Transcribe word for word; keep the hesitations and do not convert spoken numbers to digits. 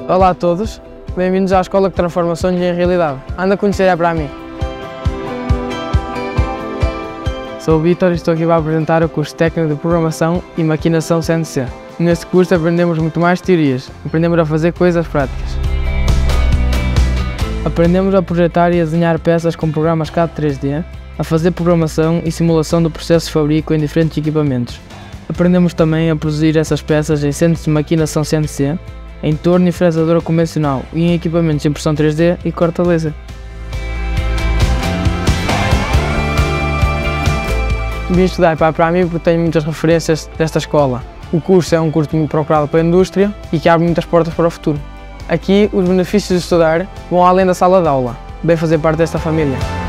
Olá a todos, bem-vindos à Escola que transforma sonhos em realidade. Anda a conhecer é para mim. Sou o Vítor e estou aqui para apresentar o curso técnico de Programação e Maquinação C N C. Neste curso aprendemos muito mais teorias, aprendemos a fazer coisas práticas. Aprendemos a projetar e a desenhar peças com programas C A D três D, a fazer programação e simulação do processo de fabrico em diferentes equipamentos. Aprendemos também a produzir essas peças em centros de maquinação C N C, em torno e fresadora convencional e em equipamentos de impressão três D e corta laser. Vim estudar para, para mim porque tenho muitas referências desta escola. O curso é um curso muito procurado pela indústria e que abre muitas portas para o futuro. Aqui, os benefícios de estudar vão além da sala de aula, bem fazer parte desta família.